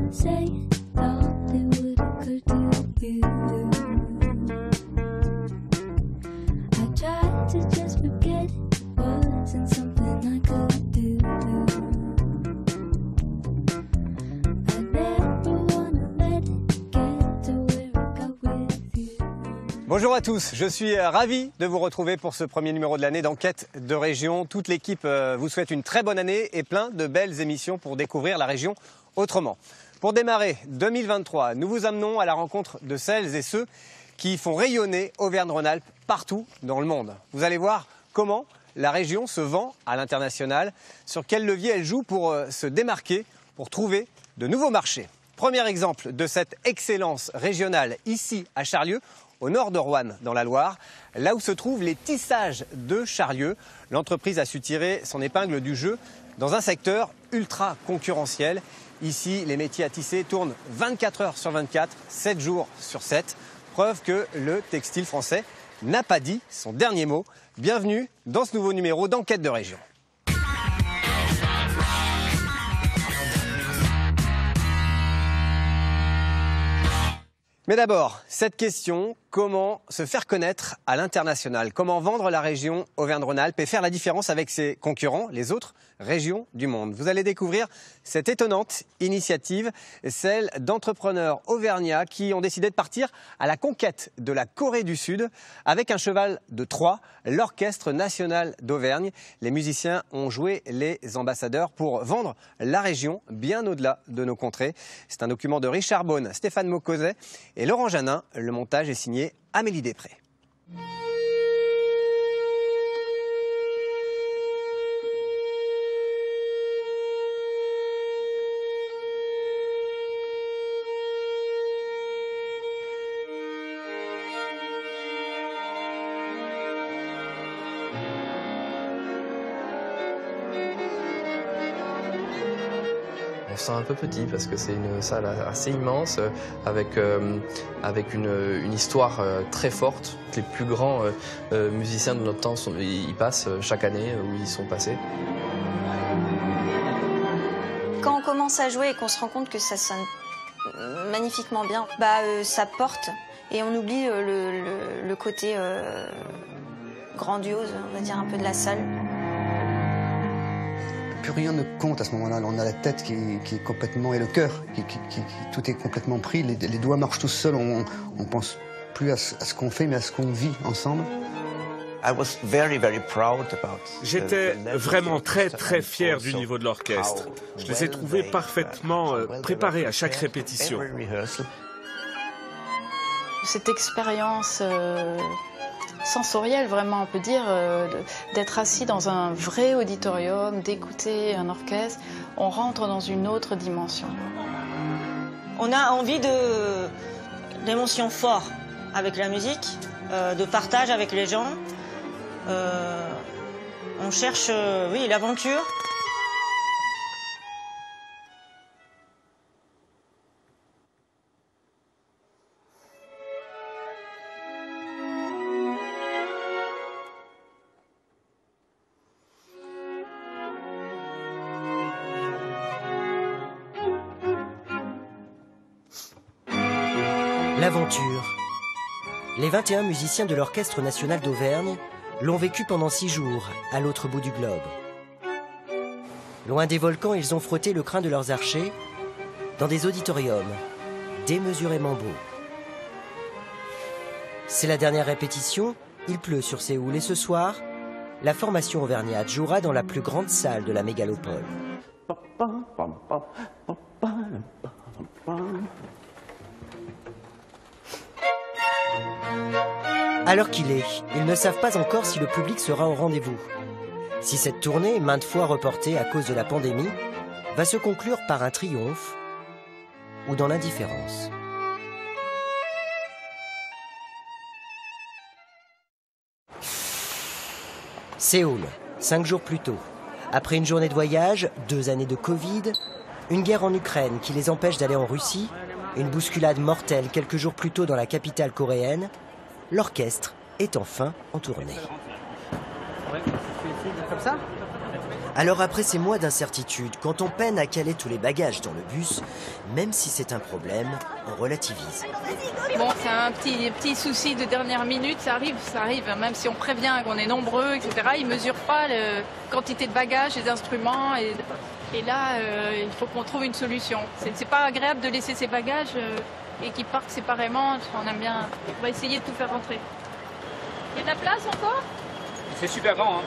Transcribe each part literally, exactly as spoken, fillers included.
Bonjour à tous, je suis ravi de vous retrouver pour ce premier numéro de l'année d'Enquête de Région. Toute l'équipe vous souhaite une très bonne année et plein de belles émissions pour découvrir la région autrement. Pour démarrer deux mille vingt-trois, nous vous amenons à la rencontre de celles et ceux qui font rayonner Auvergne-Rhône-Alpes partout dans le monde. Vous allez voir comment la région se vend à l'international, sur quel levier elle joue pour se démarquer, pour trouver de nouveaux marchés. Premier exemple de cette excellence régionale ici à Charlieu, au nord de Roanne, dans la Loire, là où se trouvent les tissages de Charlieu. L'entreprise a su tirer son épingle du jeu dans un secteur ultra concurrentiel. Ici, les métiers à tisser tournent vingt-quatre heures sur vingt-quatre, sept jours sur sept. Preuve que le textile français n'a pas dit son dernier mot. Bienvenue dans ce nouveau numéro d'Enquête de Région. Mais d'abord, cette question, comment se faire connaître à l'international? Comment vendre la région Auvergne-Rhône-Alpes et faire la différence avec ses concurrents, les autres régions du monde? Vous allez découvrir cette étonnante initiative, celle d'entrepreneurs auvergnats qui ont décidé de partir à la conquête de la Corée du Sud avec un cheval de Troie, l'Orchestre national d'Auvergne. Les musiciens ont joué les ambassadeurs pour vendre la région bien au-delà de nos contrées. C'est un document de Richard Beaune, Stéphane Maucoset et Laurent Janin. Le montage est signé Amélie Després. On se sent un peu petit parce que c'est une salle assez immense avec, euh, avec une, une histoire euh, très forte. Les plus grands euh, euh, musiciens de notre temps sont, ils passent chaque année où ils sont passés. Quand on commence à jouer et qu'on se rend compte que ça sonne magnifiquement bien, bah, euh, ça porte et on oublie euh, le, le, le côté euh, grandiose, on va dire un peu de la salle. Plus rien ne compte à ce moment-là. On a la tête qui, qui est complètement et le cœur qui, qui, qui, qui tout est complètement pris. Les, les doigts marchent tout seuls. On, on pense plus à ce, à ce qu'on fait, mais à ce qu'on vit ensemble. J'étais vraiment très très fier du niveau de l'orchestre. Je les ai trouvés parfaitement préparés à chaque répétition. Cette expérience euh, sensorielle, vraiment, on peut dire, euh, d'être assis dans un vrai auditorium, d'écouter un orchestre, on rentre dans une autre dimension. On a envie de d'émotions fortes avec la musique, euh, de partage avec les gens. Euh, on cherche, euh, oui, l'aventure. L'aventure. Les vingt et un musiciens de l'Orchestre national d'Auvergne l'ont vécu pendant six jours, à l'autre bout du globe. Loin des volcans, ils ont frotté le crin de leurs archers dans des auditoriums démesurément beaux. C'est la dernière répétition, il pleut sur Séoul et ce soir, la formation auvergnate jouera dans la plus grande salle de la mégalopole. À l'heure qu'il est, ils ne savent pas encore si le public sera au rendez-vous. Si cette tournée, maintes fois reportée à cause de la pandémie, va se conclure par un triomphe ou dans l'indifférence. Séoul, cinq jours plus tôt. Après une journée de voyage, deux années de Covid, une guerre en Ukraine qui les empêche d'aller en Russie, une bousculade mortelle quelques jours plus tôt dans la capitale coréenne, l'orchestre est enfin en tournée. Comme ça ? Alors après ces mois d'incertitude, quand on peine à caler tous les bagages dans le bus, même si c'est un problème, on relativise. Bon, c'est un petit, petit souci de dernière minute, ça arrive, ça arrive. Même si on prévient qu'on est nombreux, et cetera, ils ne mesurent pas la quantité de bagages, les instruments. Et, et là, euh, il faut qu'on trouve une solution. C'est pas agréable de laisser ses bagages euh, et qu'ils partent séparément. On aime bien. On va essayer de tout faire rentrer. Il y a de la place encore? C'est super grand, hein.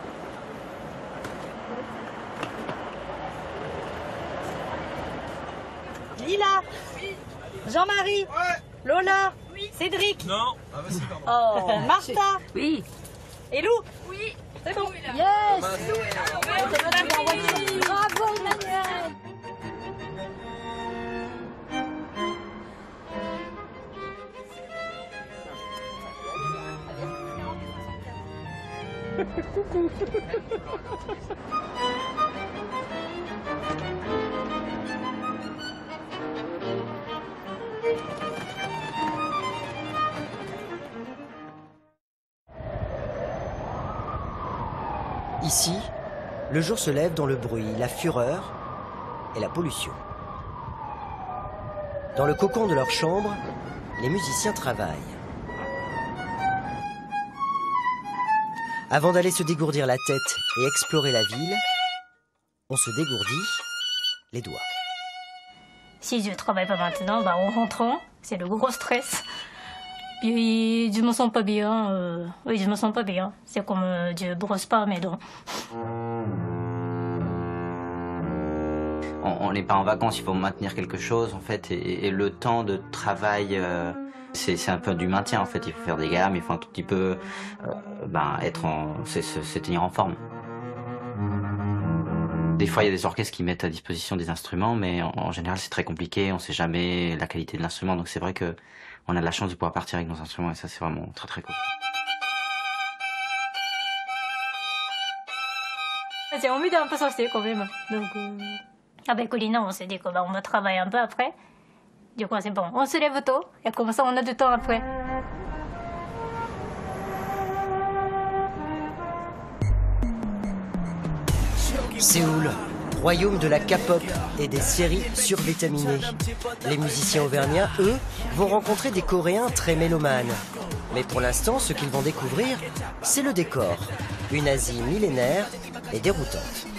Lila, Jean-Marie, ouais. Lola, oui. Cédric. Non. Ah bah c'est pardon. Oh, Martha. Oui. Et Lou. Oui. C'est bon. Yes. Bravo Emmanuel. Coucou. Ici, le jour se lève dans le bruit, la fureur et la pollution. Dans le cocon de leur chambre, les musiciens travaillent. Avant d'aller se dégourdir la tête et explorer la ville, on se dégourdit les doigts. Si je ne travaille pas maintenant, bah en rentrant, c'est le gros stress. Puis je me sens pas bien. Euh, oui, je me sens pas bien. C'est comme euh, je brosse pas mes dents. On n'est pas en vacances, il faut maintenir quelque chose en fait, et, et le temps de travail, euh, c'est un peu du maintien en fait. Il faut faire des gammes, il faut un tout petit peu, euh, ben, être en, c'est se tenir en forme. Des fois, il y a des orchestres qui mettent à disposition des instruments, mais en, en général, c'est très compliqué. On ne sait jamais la qualité de l'instrument, donc c'est vrai que on a de la chance de pouvoir partir avec nos instruments, et ça, c'est vraiment très très cool. J'ai envie d'un peu sortir quand même. Donc, euh, avec Lina, on s'est dit qu'on va travailler un peu après. Du coup, c'est bon. On se lève tôt, et comme ça, on a du temps après. Séoul, royaume de la K-pop et des séries survitaminées. Les musiciens auvergnats, eux, vont rencontrer des Coréens très mélomanes. Mais pour l'instant, ce qu'ils vont découvrir, c'est le décor. Une Asie millénaire et déroutante.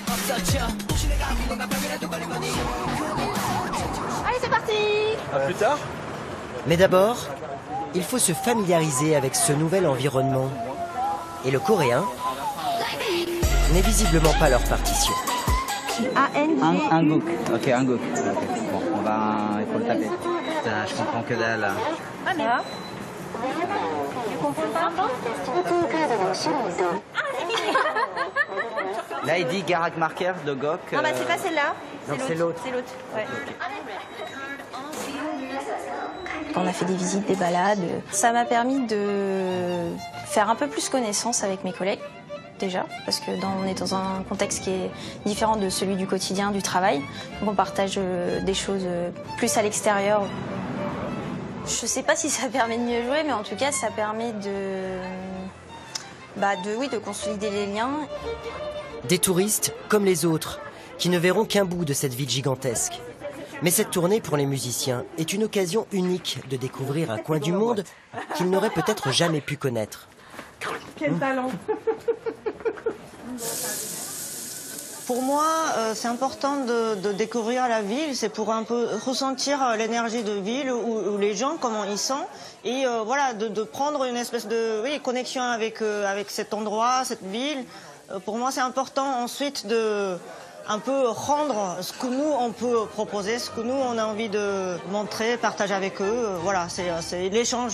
Allez, c'est parti! À plus tard. Mais d'abord, il faut se familiariser avec ce nouvel environnement. Et le coréen n'est visiblement pas leur partition. A N G Un, un gook. Ok, un gook. Okay. Bon, on va... il faut le taper. Putain, je comprends que dalle. Là. Ah, mais... Tu comprends pas? Là, il dit Garak Marker de Gok. Non, bah c'est pas celle-là. C'est l'autre. C'est l'autre. Ouais. On a fait des visites, des balades. Ça m'a permis de faire un peu plus connaissance avec mes collègues, déjà, parce que dans, on est dans un contexte qui est différent de celui du quotidien, du travail. Donc on partage euh, des choses euh, plus à l'extérieur. Je sais pas si ça permet de mieux jouer, mais en tout cas, ça permet de, bah de, oui, de consolider les liens. Des touristes comme les autres, qui ne verront qu'un bout de cette ville gigantesque. Mais cette tournée pour les musiciens est une occasion unique de découvrir un coin du monde qu'ils n'auraient peut-être jamais pu connaître. Quel talent! Pour moi, euh, c'est important de, de découvrir la ville, c'est pour un peu ressentir l'énergie de ville, ou, ou les gens, comment ils sont, et euh, voilà, de, de prendre une espèce de oui, connexion avec, euh, avec cet endroit, cette ville. Euh, pour moi, c'est important ensuite de un peu rendre ce que nous, on peut proposer, ce que nous, on a envie de montrer, partager avec eux. Euh, voilà, c'est l'échange.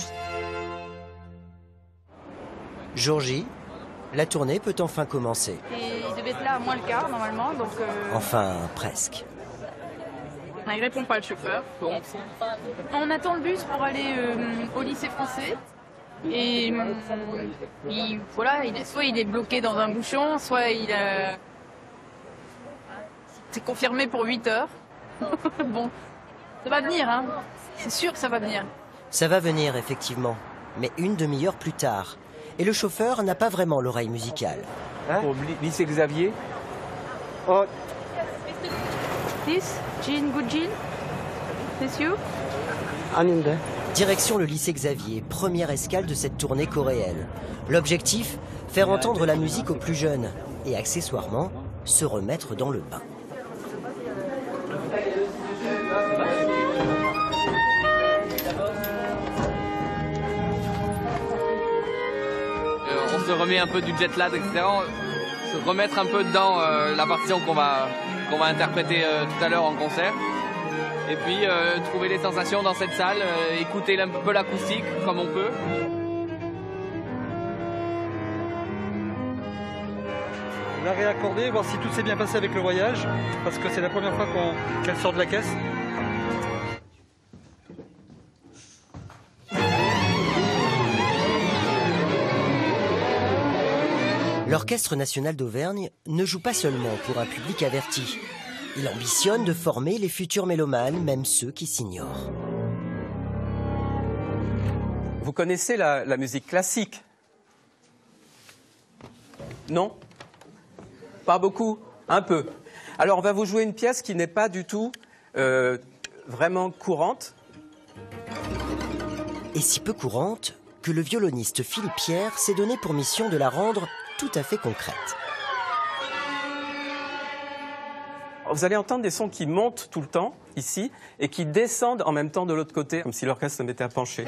Jour J, la tournée peut enfin commencer. Et il devait être là à moins le quart, normalement, donc... Euh... Enfin, presque. Il répond pas, le chauffeur. Bon. On attend le bus pour aller euh, au lycée français. Et euh, il, voilà, il, soit il est bloqué dans un bouchon, soit il a... C'est confirmé pour huit heures. Bon, ça va venir, hein. C'est sûr que ça va venir. Ça va venir, effectivement. Mais une demi-heure plus tard. Et le chauffeur n'a pas vraiment l'oreille musicale. Hein? Pour lycée Xavier, Oh. This Jean, good Jean? This you? 아닌데. Direction le lycée Xavier, première escale de cette tournée coréenne. L'objectif, faire entendre la musique aux plus jeunes et accessoirement, se remettre dans le bain. Euh, on se remet un peu du jet lag, et cetera. Se remettre un peu dans euh, la partition qu'on va, qu'on va interpréter euh, tout à l'heure en concert. Et puis euh, trouver les sensations dans cette salle, euh, écouter un peu l'acoustique comme on peut. La réaccorder, voir si tout s'est bien passé avec le voyage, parce que c'est la première fois qu'on, qu'elle sort de la caisse. L'Orchestre national d'Auvergne ne joue pas seulement pour un public averti. Il ambitionne de former les futurs mélomanes, même ceux qui s'ignorent. Vous connaissez la, la musique classique? Non? Pas beaucoup? Un peu. Alors on va vous jouer une pièce qui n'est pas du tout euh, vraiment courante. Et si peu courante que le violoniste Philippe Pierre s'est donné pour mission de la rendre tout à fait concrète. Vous allez entendre des sons qui montent tout le temps, ici, et qui descendent en même temps de l'autre côté, comme si l'orchestre se mettait à pencher.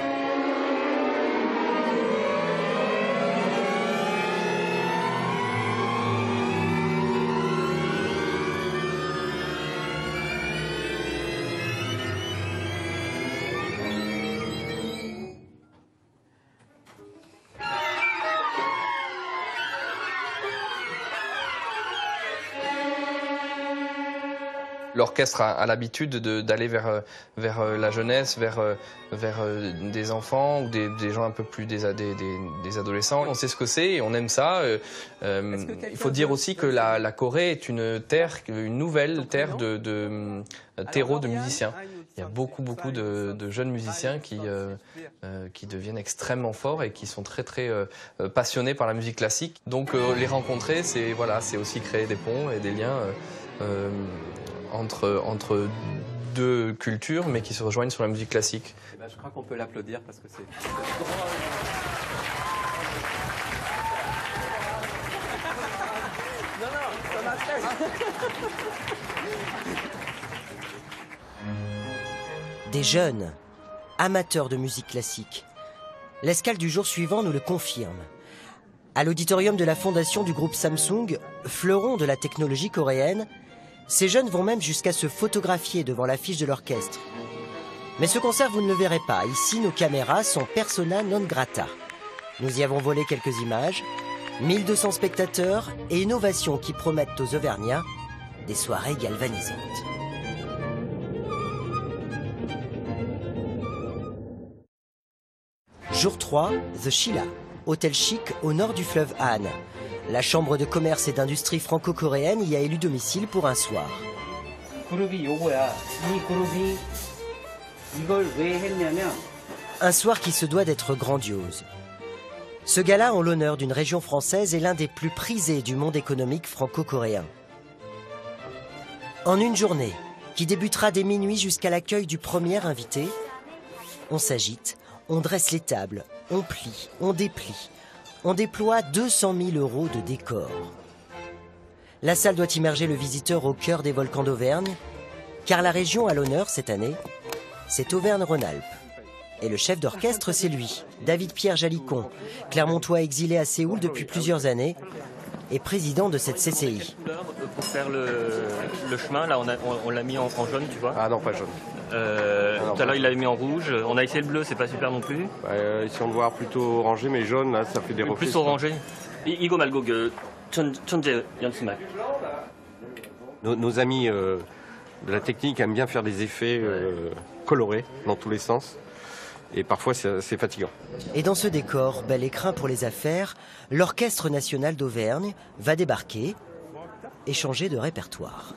L'orchestre a, a l'habitude d'aller vers, vers la jeunesse, vers, vers des enfants ou des, des gens un peu plus des, des, des, des adolescents. On sait ce que c'est et on aime ça. Euh, il faut dire aussi que la, la Corée est une terre, une nouvelle terre de, de terreau de musiciens. Il y a beaucoup, beaucoup de, de jeunes musiciens qui, euh, euh, qui deviennent extrêmement forts et qui sont très, très euh, passionnés par la musique classique. Donc euh, les rencontrer, c'est voilà, c'est aussi créer des ponts et des liens euh, euh, entre, entre deux cultures, mais qui se rejoignent sur la musique classique. Eh ben, je crois qu'on peut l'applaudir parce que c'est... Non, non, ça m'a fait. Des jeunes, amateurs de musique classique. L'escale du jour suivant nous le confirme. À l'auditorium de la fondation du groupe Samsung, fleuron de la technologie coréenne, ces jeunes vont même jusqu'à se photographier devant l'affiche de l'orchestre. Mais ce concert, vous ne le verrez pas. Ici, nos caméras sont persona non grata. Nous y avons volé quelques images, mille deux cents spectateurs et une ovation qui promettent aux Auvergnats des soirées galvanisantes. Jour trois, The Sheila, hôtel chic au nord du fleuve Han. La chambre de commerce et d'industrie franco-coréenne y a élu domicile pour un soir. Un soir qui se doit d'être grandiose. Ce gala en l'honneur d'une région française est l'un des plus prisés du monde économique franco-coréen. En une journée, qui débutera dès minuit jusqu'à l'accueil du premier invité, on s'agite, on dresse les tables, on plie, on déplie. On déploie deux cent mille euros de décor. La salle doit immerger le visiteur au cœur des volcans d'Auvergne, car la région à l'honneur cette année, c'est Auvergne-Rhône-Alpes. Et le chef d'orchestre, c'est lui, David-Pierre Jalicon, Clermontois exilé à Séoul depuis plusieurs années et président de cette C C I. Pour faire le, le chemin, là, on, a, on, on l'a mis en, en jaune, tu vois. Ah non, pas jaune. Euh, tout à l'heure, il l'avait mis en rouge. On a essayé le bleu, c'est pas super non plus. Euh, ici, on le voit plutôt orangé, mais jaune, là, ça fait des reflets. Plus orangé. Igo Malgog, Chonje Yansuma. Nos, nos amis euh, de la technique aiment bien faire des effets euh, colorés dans tous les sens. Et parfois, c'est fatigant. Et dans ce décor, bel écrin pour les affaires, l'Orchestre national d'Auvergne va débarquer et changer de répertoire.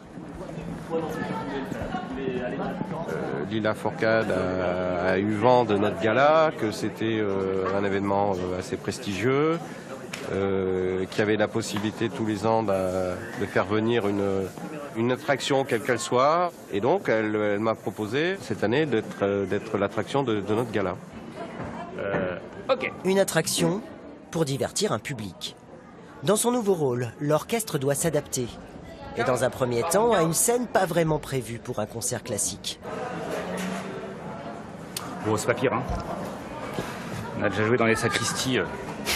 Euh, Lila Fourcade a, a eu vent de notre gala, que c'était euh, un événement euh, assez prestigieux, euh, qui avait la possibilité tous les ans de, de faire venir une, une attraction quelle qu'elle soit. Et donc, elle, elle m'a proposé cette année d'être d'être l'attraction de, de notre gala. Euh, okay. Une attraction pour divertir un public. Dans son nouveau rôle, l'orchestre doit s'adapter. Et dans un premier temps, à une scène pas vraiment prévue pour un concert classique. Bon, c'est pas pire, hein. On a déjà joué dans les sacristies. Euh.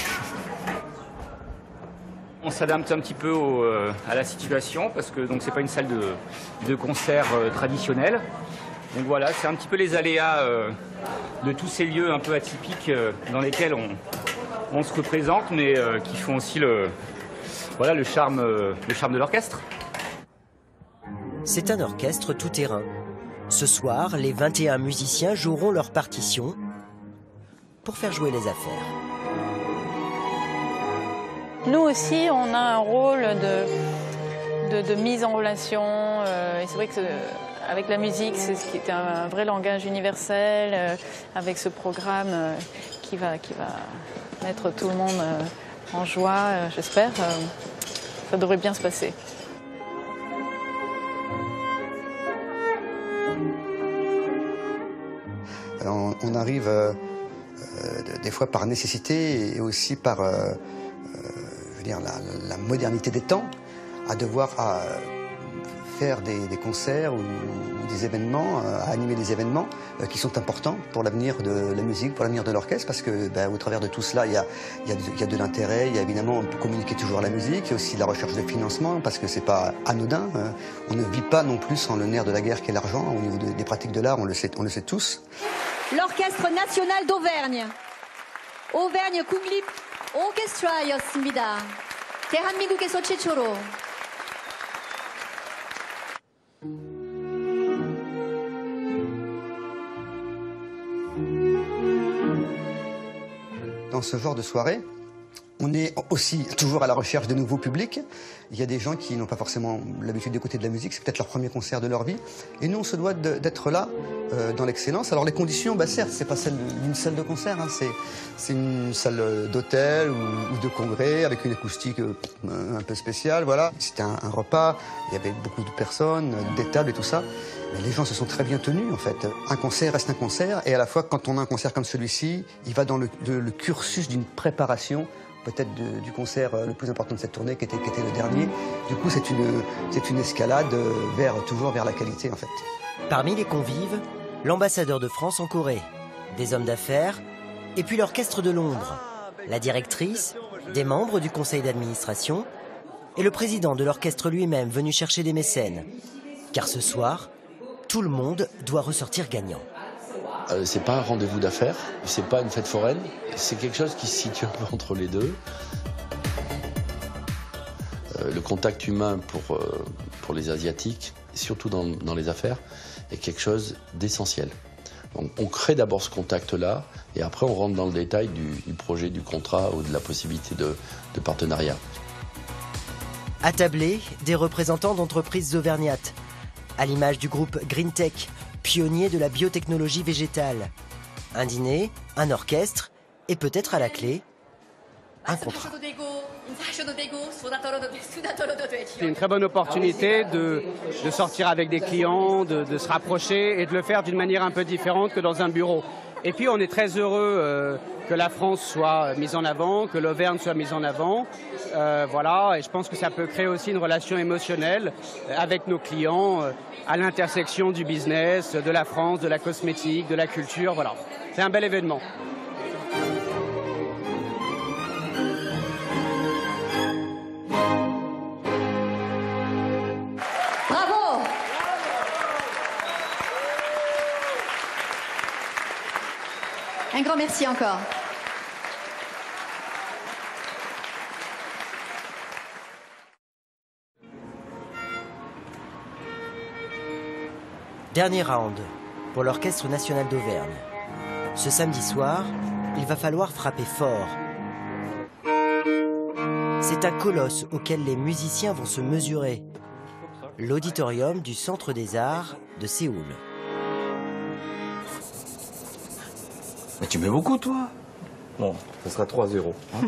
On s'adapte un petit peu au, euh, à la situation parce que donc c'est pas une salle de, de concert euh, traditionnelle. Donc voilà, c'est un petit peu les aléas euh, de tous ces lieux un peu atypiques euh, dans lesquels on, on se représente, mais euh, qui font aussi le, voilà, le charme, euh, le charme de l'orchestre. C'est un orchestre tout-terrain. Ce soir, les vingt et un musiciens joueront leur partition pour faire jouer les affaires. Nous aussi, on a un rôle de, de, de mise en relation. Euh, et c'est vrai que avec la musique, c'est ce qui est un, un vrai langage universel. Euh, avec ce programme euh, qui va, qui va mettre tout le monde euh, en joie, euh, j'espère, euh, ça devrait bien se passer. On, on arrive euh, euh, des fois par nécessité et aussi par euh, je veux dire, la, la modernité des temps, à devoir à faire des, des concerts ou, ou des événements, à animer des événements euh, qui sont importants pour l'avenir de la musique, pour l'avenir de l'orchestre, parce que ben, au travers de tout cela, il y a, il y a de, il y a de l'intérêt, il y a évidemment, on peut communiquer toujours la musique, il y a aussi de la recherche de financement, parce que c'est pas anodin. Euh, on ne vit pas non plus sans le nerf de la guerre qu'est l'argent. Au niveau de, des pratiques de l'art, on le sait, on le sait tous. L'Orchestre national d'Auvergne, Auvergne 국립 오케스트라였습니다. 대한민국에서 최초로. Dans ce genre de soirée, on est aussi toujours à la recherche de nouveaux publics. Il y a des gens qui n'ont pas forcément l'habitude d'écouter de la musique, c'est peut-être leur premier concert de leur vie. Et nous, on se doit d'être là, euh, dans l'excellence. Alors les conditions, bah, certes, c'est pas celle d'une salle de concert, hein, c'est une salle d'hôtel ou, ou de congrès avec une acoustique euh, un peu spéciale, voilà. C'était un, un repas, il y avait beaucoup de personnes, des tables et tout ça. Mais les gens se sont très bien tenus, en fait. Un concert reste un concert, et à la fois, quand on a un concert comme celui-ci, il va dans le, de, le cursus d'une préparation peut-être du concert le plus important de cette tournée, qui était, qui était le dernier. Du coup, c'est une, c'est une escalade vers, toujours vers la qualité, en fait. Parmi les convives, l'ambassadeur de France en Corée, des hommes d'affaires, et puis l'orchestre de Londres, la directrice, des membres du conseil d'administration, et le président de l'orchestre lui-même venu chercher des mécènes. Car ce soir, tout le monde doit ressortir gagnant. Euh, c'est pas un rendez-vous d'affaires, c'est pas une fête foraine, c'est quelque chose qui se situe un peu entre les deux. Euh, le contact humain pour, euh, pour les Asiatiques, surtout dans, dans les affaires, est quelque chose d'essentiel. Donc, on crée d'abord ce contact-là, et après on rentre dans le détail du, du projet, du contrat ou de la possibilité de, de partenariat. Attablés, des représentants d'entreprises auvergnates, à l'image du groupe GreenTech, pionnier de la biotechnologie végétale. Un dîner, un orchestre, et peut-être à la clé, un contrat. C'est une très bonne opportunité de, de sortir avec des clients, de, de se rapprocher et de le faire d'une manière un peu différente que dans un bureau. Et puis on est très heureux euh, que la France soit mise en avant, que l'Auvergne soit mise en avant. Euh, voilà, et je pense que ça peut créer aussi une relation émotionnelle avec nos clients euh, à l'intersection du business, de la France, de la cosmétique, de la culture. Voilà, c'est un bel événement. Bravo! Un grand merci encore. Dernier round pour l'Orchestre national d'Auvergne. Ce samedi soir, il va falloir frapper fort. C'est un colosse auquel les musiciens vont se mesurer. L'auditorium du Centre des Arts de Séoul. Mais tu mets beaucoup, toi? Bon, ça sera trois zéro. Hein.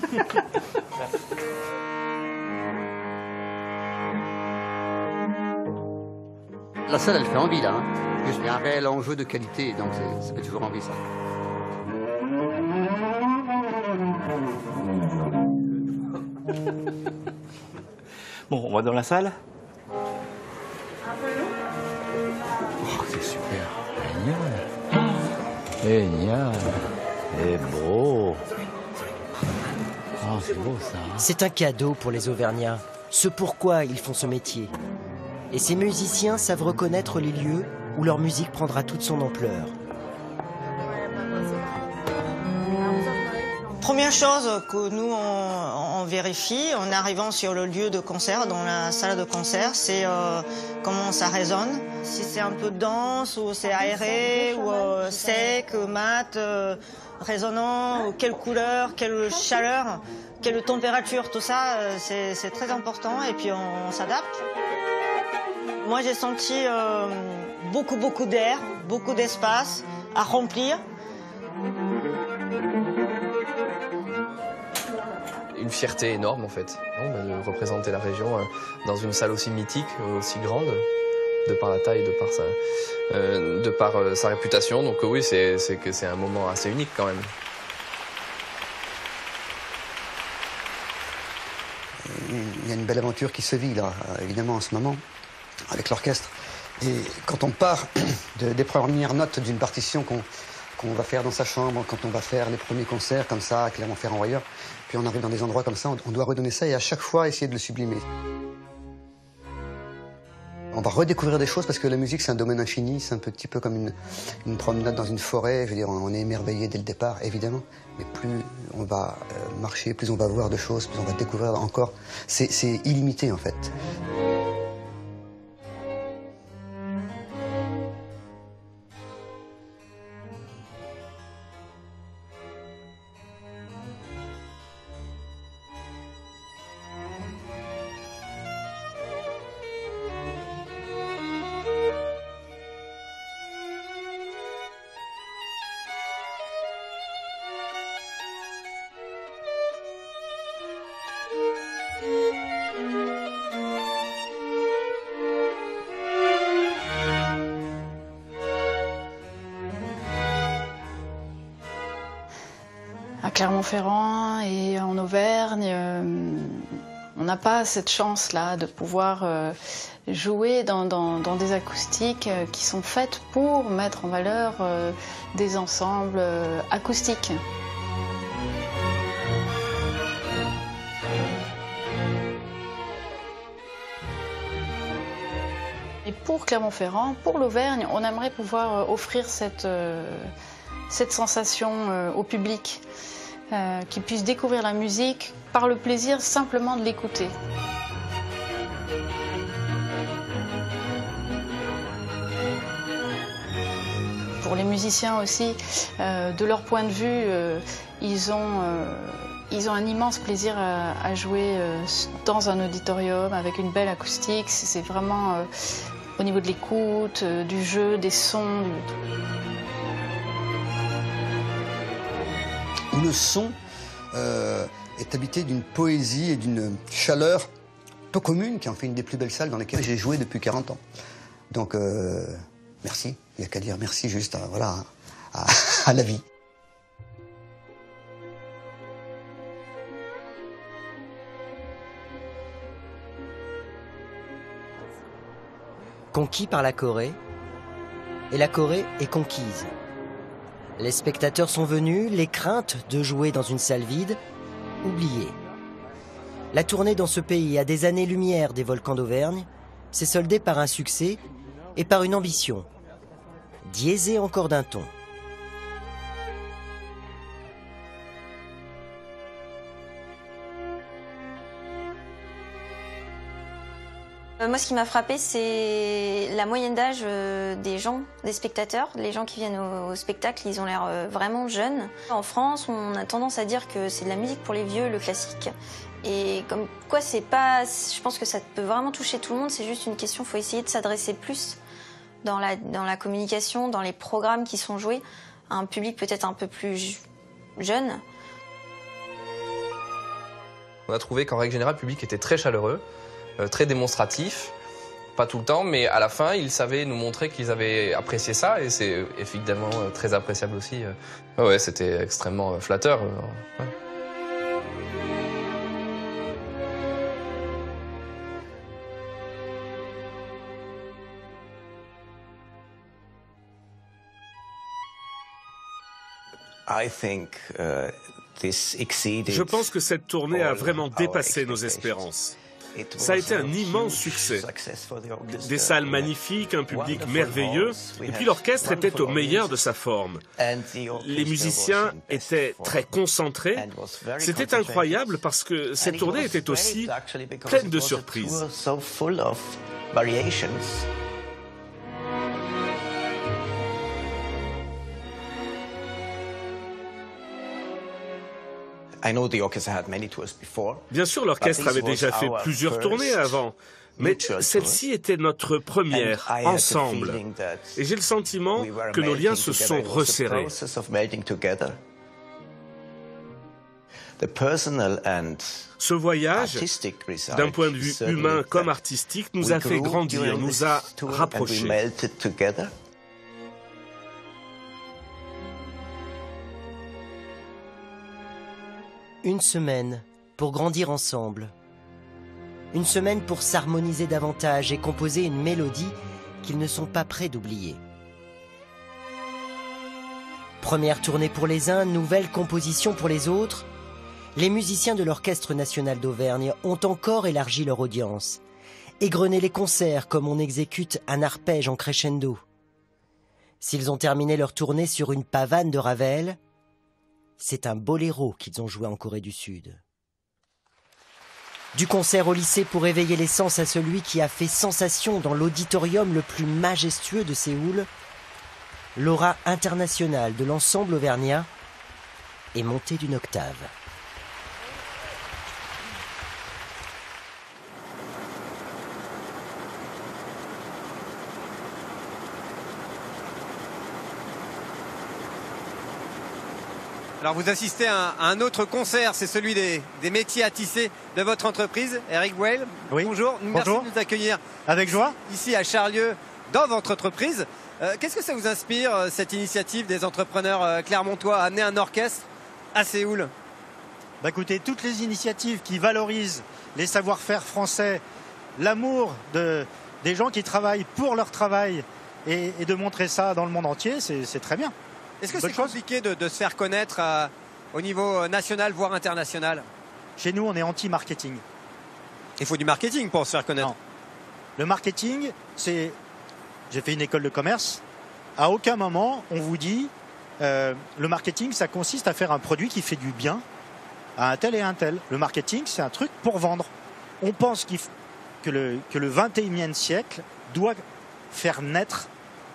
La salle, elle fait envie, là. Hein. Il y a un réel enjeu de qualité, donc ça fait toujours envie, ça. Bon, on va dans la salle. Oh, c'est super. Génial. Génial. C'est beau. Oh, c'est beau, ça. Hein. C'est un cadeau pour les Auvergnats, ce pourquoi ils font ce métier. Et ces musiciens savent reconnaître les lieux où leur musique prendra toute son ampleur. Première chose que nous on, on vérifie en arrivant sur le lieu de concert, dans la salle de concert, c'est euh, comment ça résonne. Si c'est un peu dense ou c'est aéré ou euh, sec, mat, euh, résonnant, ou quelle couleur, quelle chaleur, quelle température, tout ça, euh, c'est très important et puis on, on s'adapte. Moi j'ai senti euh, beaucoup beaucoup d'air, beaucoup d'espace à remplir. Une fierté énorme en fait, non, bah, de représenter la région euh, dans une salle aussi mythique, euh, aussi grande, de par la taille, de par sa, euh, de par, euh, sa réputation. Donc euh, oui, c'est que c'est un moment assez unique quand même. Il y a une belle aventure qui se vit là, évidemment en ce moment, avec l'orchestre. Et quand on part de, des premières notes d'une partition qu'on qu'on va faire dans sa chambre, quand on va faire les premiers concerts comme ça, à Clermont-Ferrand-Royer, puis on arrive dans des endroits comme ça, on, on doit redonner ça et à chaque fois essayer de le sublimer. On va redécouvrir des choses parce que la musique c'est un domaine infini, c'est un petit peu comme une, une promenade dans une forêt, je veux dire, on est émerveillé dès le départ, évidemment, mais plus on va euh, marcher, plus on va voir de choses, plus on va découvrir encore, c'est illimité en fait. À Clermont-Ferrand et en Auvergne, euh, on n'a pas cette chance-là de pouvoir euh, jouer dans, dans, dans des acoustiques euh, qui sont faites pour mettre en valeur euh, des ensembles euh, acoustiques. Et pour Clermont-Ferrand, pour l'Auvergne, on aimerait pouvoir euh, offrir cette, euh, cette sensation euh, au public. Euh, qui puissent découvrir la musique par le plaisir simplement de l'écouter. Pour les musiciens aussi, euh, de leur point de vue, euh, ils, ont, euh, ils ont un immense plaisir à, à jouer euh, dans un auditorium avec une belle acoustique. C'est vraiment euh, au niveau de l'écoute, euh, du jeu, des sons. Du... Où le son euh, est habité d'une poésie et d'une chaleur peu commune qui en fait une des plus belles salles dans lesquelles j'ai joué depuis quarante ans. Donc euh, merci, il n'y a qu'à dire merci juste à, voilà, à, à la vie. Conquis par la Corée, et la Corée est conquise. Les spectateurs sont venus, les craintes de jouer dans une salle vide, oubliées. La tournée dans ce pays à des années-lumière des volcans d'Auvergne s'est soldée par un succès et par une ambition, diésée encore d'un ton. Moi, ce qui m'a frappé, c'est la moyenne d'âge des gens, des spectateurs. Les gens qui viennent au, au spectacle, ils ont l'air vraiment jeunes. En France, on a tendance à dire que c'est de la musique pour les vieux, le classique. Et comme quoi, c'est pas. Je pense que ça peut vraiment toucher tout le monde. C'est juste une question. Il faut essayer de s'adresser plus dans la dans la communication, dans les programmes qui sont joués, à un public peut-être un peu plus jeunes. On a trouvé qu'en règle générale, le public était très chaleureux, euh, très démonstratif. Pas tout le temps, mais à la fin, ils savaient nous montrer qu'ils avaient apprécié ça, et c'est évidemment euh, très appréciable aussi. Euh. Ouais, c'était extrêmement euh, flatteur. Euh, ouais. Je pense que cette tournée a vraiment dépassé nos espérances. Ça a été un immense succès. Des salles magnifiques, un public merveilleux, et puis l'orchestre était au meilleur de sa forme. Les musiciens étaient très concentrés. C'était incroyable parce que cette tournée était aussi pleine de surprises. Bien sûr, l'orchestre avait déjà fait plusieurs tournées avant, mais celle-ci était notre première, ensemble. Et j'ai le sentiment que nos liens se sont resserrés. Ce voyage, d'un point de vue humain comme artistique, nous a fait grandir, nous a rapprochés. Une semaine pour grandir ensemble. Une semaine pour s'harmoniser davantage et composer une mélodie qu'ils ne sont pas prêts d'oublier. Première tournée pour les uns, nouvelle composition pour les autres. Les musiciens de l'Orchestre national d'Auvergne ont encore élargi leur audience, égrené les concerts comme on exécute un arpège en crescendo. S'ils ont terminé leur tournée sur une pavane de Ravel, c'est un boléro qu'ils ont joué en Corée du Sud. Du concert au lycée pour éveiller les sens à celui qui a fait sensation dans l'auditorium le plus majestueux de Séoul, l'aura internationale de l'ensemble auvergnat est montée d'une octave. Alors vous assistez à un autre concert, c'est celui des, des métiers à tisser de votre entreprise, Eric Weil. Oui. Bonjour, merci Bonjour. de nous accueillir. Avec joie. Ici à Charlieu, dans votre entreprise. Euh, Qu'est-ce que ça vous inspire, euh, cette initiative des entrepreneurs euh, clermontois à amener un orchestre à Séoul? Bah écoutez, toutes les initiatives qui valorisent les savoir-faire français, l'amour de, des gens qui travaillent pour leur travail et, et de montrer ça dans le monde entier, c'est très bien. Est-ce que c'est compliqué de, de se faire connaître à, au niveau national, voire international? Chez nous, on est anti-marketing. Il faut du marketing pour se faire connaître. Non. Le marketing, c'est... J'ai fait une école de commerce. À aucun moment, on vous dit euh, le marketing, ça consiste à faire un produit qui fait du bien à un tel et un tel. Le marketing, c'est un truc pour vendre. On pense qu'il f... que, le, que le vingt et unième siècle doit faire naître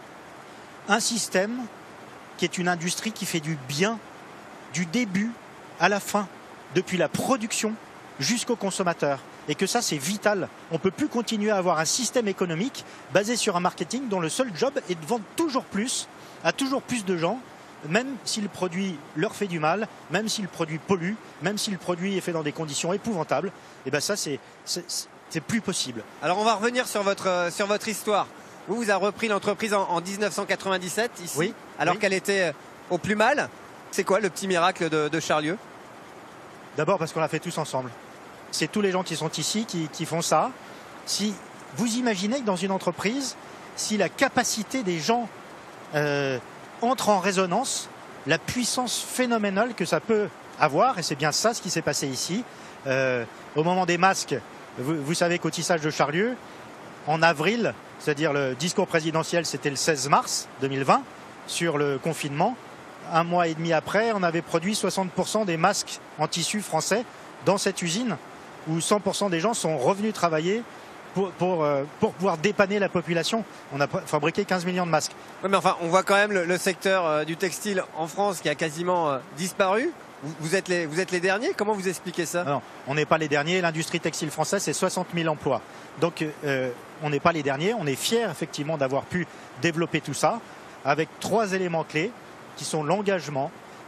un système qui est une industrie qui fait du bien du début à la fin, depuis la production jusqu'au consommateur. Et que ça, c'est vital. On ne peut plus continuer à avoir un système économique basé sur un marketing dont le seul job est de vendre toujours plus à toujours plus de gens, même si le produit leur fait du mal, même si le produit pollue, même si le produit est fait dans des conditions épouvantables. Et bien ça, c'est plus possible. Alors on va revenir sur votre, sur votre histoire. Vous, vous avez repris l'entreprise en, en mille neuf cent quatre-vingt-dix-sept, ici, oui, alors oui. qu'elle était au plus mal. C'est quoi le petit miracle de, de Charlieu? D'abord parce qu'on l'a fait tous ensemble. C'est tous les gens qui sont ici qui, qui font ça. Si vous imaginez que dans une entreprise, si la capacité des gens euh, entre en résonance, la puissance phénoménale que ça peut avoir, et c'est bien ça ce qui s'est passé ici, euh, au moment des masques, vous, vous savez qu'au tissage de Charlieu, en avril, c'est-à-dire le discours présidentiel, c'était le seize mars deux mille vingt, sur le confinement. Un mois et demi après, on avait produit soixante pour cent des masques en tissu français dans cette usine, où cent pour cent des gens sont revenus travailler pour, pour, euh, pour pouvoir dépanner la population. On a fabriqué quinze millions de masques. Oui, mais enfin, on voit quand même le, le secteur euh, du textile en France qui a quasiment euh, disparu. Vous, vous, êtes les, vous êtes les derniers? Comment vous expliquez ça? Non, on n'est pas les derniers. L'industrie textile française, c'est soixante mille emplois. Donc, euh, on n'est pas les derniers. On est fiers, effectivement, d'avoir pu développer tout ça avec trois éléments clés qui sont l'engagement,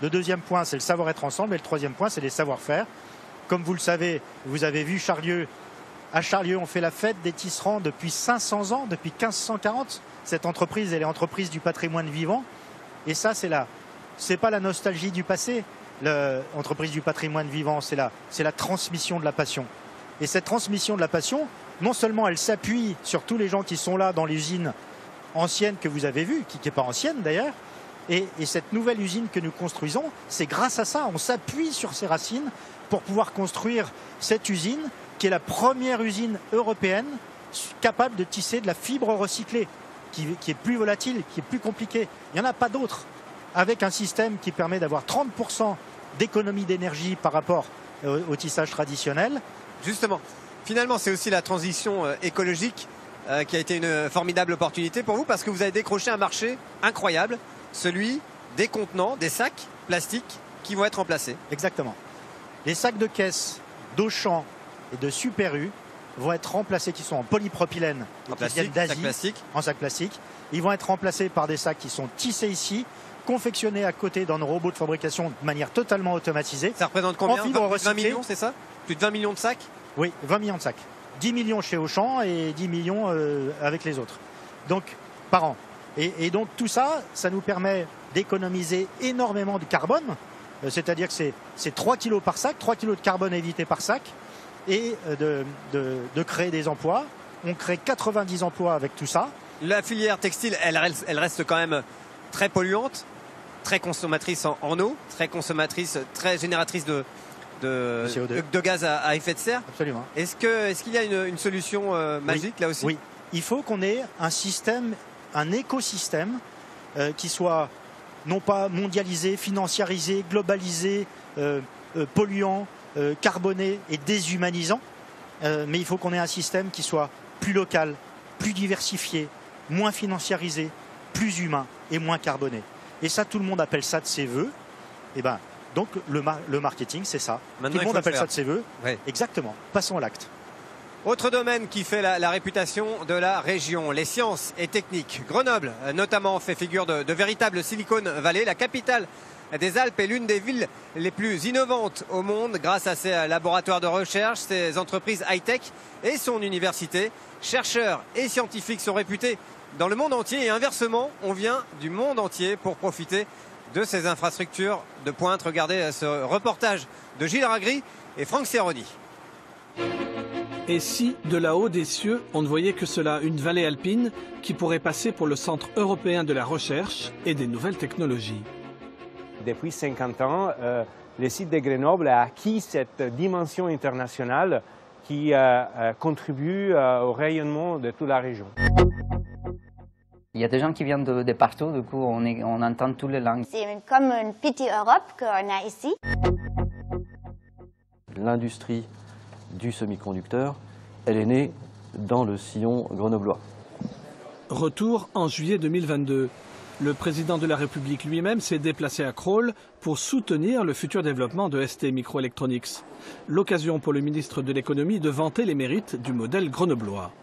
Le deuxième point, c'est le savoir-être ensemble. Et le troisième point, c'est les savoir-faire. Comme vous le savez, vous avez vu Charlieu. À Charlieu, on fait la fête des tisserands depuis cinq cents ans, depuis mille cinq cent quarante. Cette entreprise, elle est entreprise du patrimoine vivant. Et ça, c'est la, c'est pas la nostalgie du passé. L'entreprise du patrimoine vivant, c'est la, c'est la transmission de la passion. Et cette transmission de la passion, non seulement elle s'appuie sur tous les gens qui sont là dans l'usine ancienne que vous avez vue, qui n'est pas ancienne d'ailleurs, et, et cette nouvelle usine que nous construisons, c'est grâce à ça, on s'appuie sur ces racines pour pouvoir construire cette usine qui est la première usine européenne capable de tisser de la fibre recyclée, qui, qui est plus volatile, qui est plus compliquée. Il n'y en a pas d'autre, avec un système qui permet d'avoir trente pour cent d'économie d'énergie par rapport au, au tissage traditionnel. Justement, finalement, c'est aussi la transition euh, écologique euh, qui a été une formidable opportunité pour vous, parce que vous avez décroché un marché incroyable, celui des contenants, des sacs plastiques qui vont être remplacés. Exactement. Les sacs de caisse d'Auchan et de Super U vont être remplacés, qui sont en polypropylène, en qui viennent d'Asie, en sac plastique. Ils vont être remplacés par des sacs qui sont tissés ici, confectionnés à côté dans nos robots de fabrication de manière totalement automatisée. Ça représente combien? vingt millions, c'est ça? Plus de vingt millions de sacs? Oui, vingt millions de sacs. dix millions chez Auchan et dix millions euh, avec les autres. Donc, par an. Et, et donc, tout ça, ça nous permet d'économiser énormément de carbone. Euh, C'est-à-dire que c'est trois kilos par sac, trois kilos de carbone évité par sac, et euh, de, de, de créer des emplois. On crée quatre-vingt-dix emplois avec tout ça. La filière textile, elle, elle reste quand même très polluante, très consommatrice en, en eau, très consommatrice, très génératrice de, de, de, de gaz à, à effet de serre. Absolument. Est-ce que, est-ce qu'il y a une, une solution euh, magique oui. là aussi? Oui, il faut qu'on ait un système, un écosystème euh, qui soit non pas mondialisé, financiarisé, globalisé, euh, euh, polluant, euh, carboné et déshumanisant, euh, mais il faut qu'on ait un système qui soit plus local, plus diversifié, moins financiarisé, plus humain et moins carboné. Et ça, tout le monde appelle ça de ses voeux. Et ben, donc le, mar le marketing, c'est ça. Maintenant, tout le monde appelle le ça de ses voeux. Ouais. Exactement. Passons à l'acte. Autre domaine qui fait la, la réputation de la région, les sciences et techniques. Grenoble, notamment, fait figure de, de véritable Silicon Valley. La capitale des Alpes est l'une des villes les plus innovantes au monde grâce à ses laboratoires de recherche, ses entreprises high-tech et son université. Chercheurs et scientifiques sont réputés dans le monde entier et inversement, on vient du monde entier pour profiter de ces infrastructures de pointe. Regardez ce reportage de Gilles Ragri et Franck Serroni. Et si, de là-haut des cieux, on ne voyait que cela, une vallée alpine qui pourrait passer pour le centre européen de la recherche et des nouvelles technologies. Depuis cinquante ans, euh, le site de Grenoble a acquis cette dimension internationale qui euh, euh, contribue euh, au rayonnement de toute la région. Il y a des gens qui viennent de, de partout, du coup on, est, on entend toutes les langues. C'est comme une petite Europe qu'on a ici. L'industrie du semi-conducteur, elle est née dans le sillon grenoblois. Retour en juillet deux mille vingt-deux. Le président de la République lui-même s'est déplacé à Crolles pour soutenir le futur développement de S T Microelectronics. L'occasion pour le ministre de l'économie de vanter les mérites du modèle grenoblois.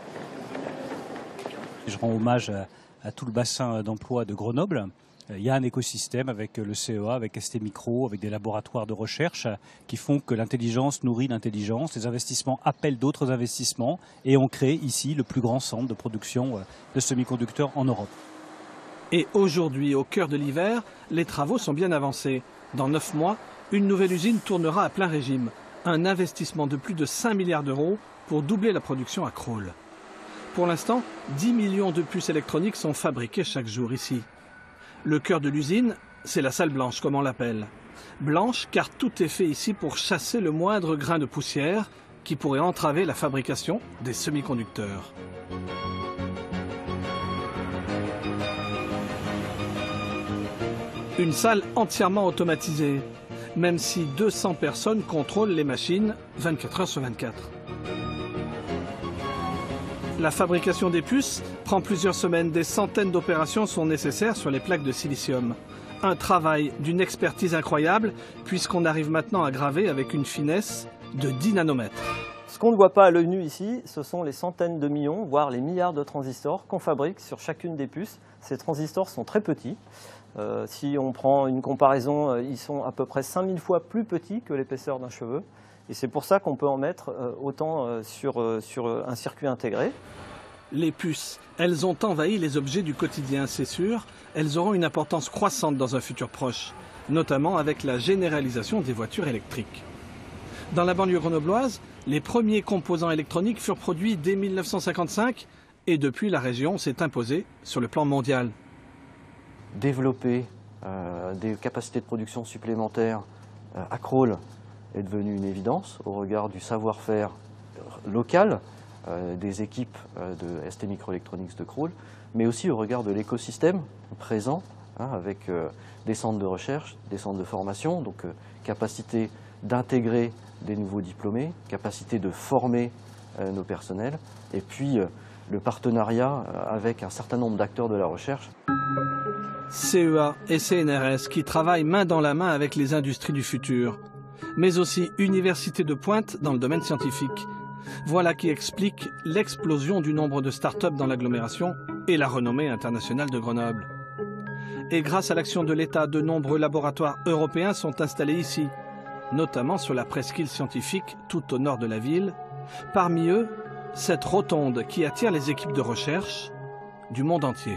Je rends hommage à, à tout le bassin d'emploi de Grenoble. Il y a un écosystème avec le C E A, avec S T Micro, avec des laboratoires de recherche qui font que l'intelligence nourrit l'intelligence, les investissements appellent d'autres investissements et on crée ici le plus grand centre de production de semi-conducteurs en Europe. Et aujourd'hui, au cœur de l'hiver, les travaux sont bien avancés. Dans neuf mois, une nouvelle usine tournera à plein régime. Un investissement de plus de cinq milliards d'euros pour doubler la production à Crolles. Pour l'instant, dix millions de puces électroniques sont fabriquées chaque jour ici. Le cœur de l'usine, c'est la salle blanche, comme on l'appelle. Blanche car tout est fait ici pour chasser le moindre grain de poussière qui pourrait entraver la fabrication des semi-conducteurs. Une salle entièrement automatisée, même si deux cents personnes contrôlent les machines vingt-quatre heures sur vingt-quatre. La fabrication des puces prend plusieurs semaines. Des centaines d'opérations sont nécessaires sur les plaques de silicium. Un travail d'une expertise incroyable, puisqu'on arrive maintenant à graver avec une finesse de dix nanomètres. Ce qu'on ne voit pas à l'œil nu ici, ce sont les centaines de millions, voire les milliards de transistors qu'on fabrique sur chacune des puces. Ces transistors sont très petits. Euh, si on prend une comparaison, ils sont à peu près cinq mille fois plus petits que l'épaisseur d'un cheveu. Et c'est pour ça qu'on peut en mettre euh, autant euh, sur, euh, sur un circuit intégré. Les puces, elles ont envahi les objets du quotidien, c'est sûr. Elles auront une importance croissante dans un futur proche, notamment avec la généralisation des voitures électriques. Dans la banlieue grenobloise, les premiers composants électroniques furent produits dès mille neuf cent cinquante-cinq et depuis la région s'est imposée sur le plan mondial. Développer euh, des capacités de production supplémentaires euh, à Crolles est devenu une évidence au regard du savoir-faire local euh, des équipes euh, de S T Microelectronics de Crolles, mais aussi au regard de l'écosystème présent, hein, avec euh, des centres de recherche, des centres de formation, donc euh, capacité d'intégrer des nouveaux diplômés, capacité de former euh, nos personnels, et puis euh, le partenariat euh, avec un certain nombre d'acteurs de la recherche. C E A et C N R S qui travaillent main dans la main avec les industries du futur, mais aussi universités de pointe dans le domaine scientifique. Voilà qui explique l'explosion du nombre de start-up dans l'agglomération et la renommée internationale de Grenoble. Et grâce à l'action de l'État, de nombreux laboratoires européens sont installés ici, notamment sur la presqu'île scientifique tout au nord de la ville. Parmi eux, cette rotonde qui attire les équipes de recherche du monde entier.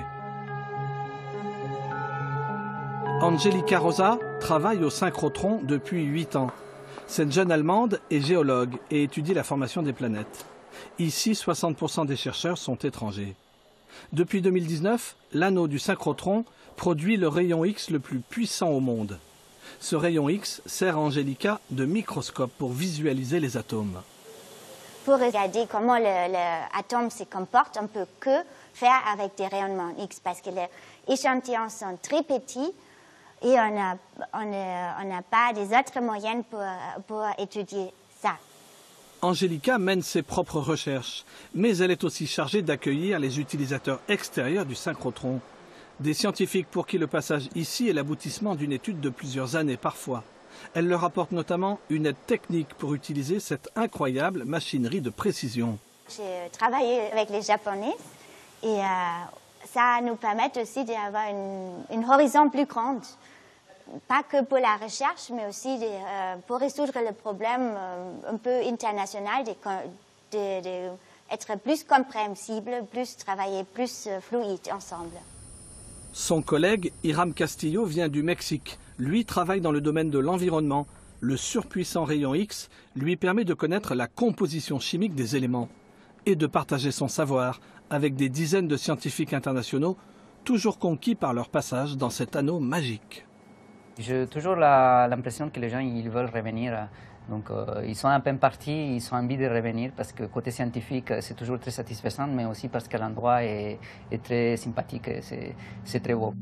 Angelica Rosa travaille au synchrotron depuis huit ans. Cette jeune Allemande est géologue et étudie la formation des planètes. Ici, soixante pour cent des chercheurs sont étrangers. Depuis deux mille dix-neuf, l'anneau du synchrotron produit le rayon X le plus puissant au monde. Ce rayon X sert à Angelica de microscope pour visualiser les atomes. Pour regarder comment l'atome se comporte, on ne peut que faire avec des rayonnements X parce que les échantillons sont très petits et on n'a on on n'a pas des autres moyens pour, pour étudier ça. Angelica mène ses propres recherches, mais elle est aussi chargée d'accueillir les utilisateurs extérieurs du synchrotron. Des scientifiques pour qui le passage ici est l'aboutissement d'une étude de plusieurs années parfois. Elle leur apporte notamment une aide technique pour utiliser cette incroyable machinerie de précision. J'ai travaillé avec les Japonais et euh, ça nous permet aussi d'avoir une, une horizon plus grande. Pas que pour la recherche, mais aussi de, euh, pour résoudre le problème euh, un peu international, d'être plus compréhensible, plus travailler plus euh, fluide ensemble. Son collègue Hiram Castillo vient du Mexique. Lui travaille dans le domaine de l'environnement. Le surpuissant rayon X lui permet de connaître la composition chimique des éléments et de partager son savoir avec des dizaines de scientifiques internationaux, toujours conquis par leur passage dans cet anneau magique. J'ai toujours l'impression que les gens ils veulent revenir. Donc euh, ils sont un peu partis, ils ont envie de revenir parce que côté scientifique c'est toujours très satisfaisant, mais aussi parce que l'endroit est, est très sympathique, c'est très beau.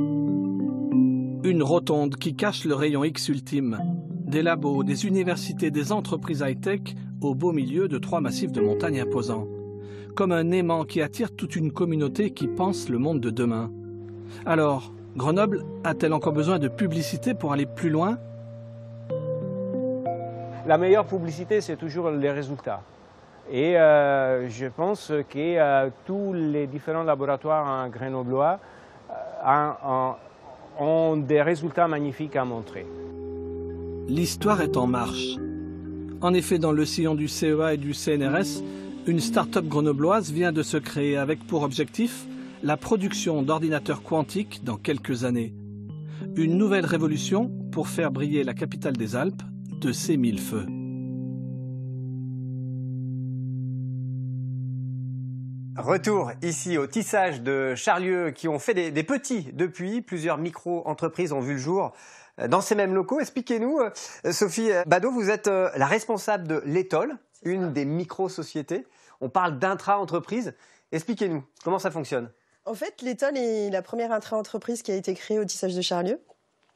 Une rotonde qui cache le rayon X ultime. Des labos, des universités, des entreprises high-tech au beau milieu de trois massifs de montagnes imposants. Comme un aimant qui attire toute une communauté qui pense le monde de demain. Alors, Grenoble a-t-elle encore besoin de publicité pour aller plus loin ? La meilleure publicité, c'est toujours les résultats. Et euh, je pense que euh, tous les différents laboratoires grenoblois euh, ont des résultats magnifiques à montrer. L'histoire est en marche. En effet, dans le sillon du C E A et du C N R S, une start-up grenobloise vient de se créer avec pour objectif la production d'ordinateurs quantiques dans quelques années. Une nouvelle révolution pour faire briller la capitale des Alpes de ses mille feux. Retour ici au tissage de Charlieu qui ont fait des, des petits depuis. Plusieurs micro-entreprises ont vu le jour dans ces mêmes locaux. Expliquez-nous, Sophie Badaud, vous êtes la responsable de l'Étole, une des micro-sociétés. On parle d'intra-entreprise. Expliquez-nous, comment ça fonctionne? En fait, l'Étole est la première intra-entreprise qui a été créée au tissage de Charlieu.